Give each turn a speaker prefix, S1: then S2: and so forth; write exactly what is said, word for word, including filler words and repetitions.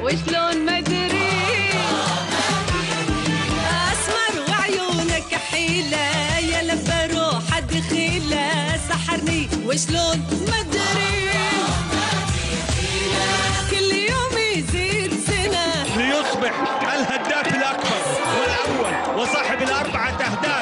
S1: وشلون ما ادري اسمر وعيونك حيله يا لبى روح دخيله سحرني وشلون ما ادري كل يوم يزيد سنه
S2: ليصبح الهداف الاكبر والاول وصاحب الاربعه اهداف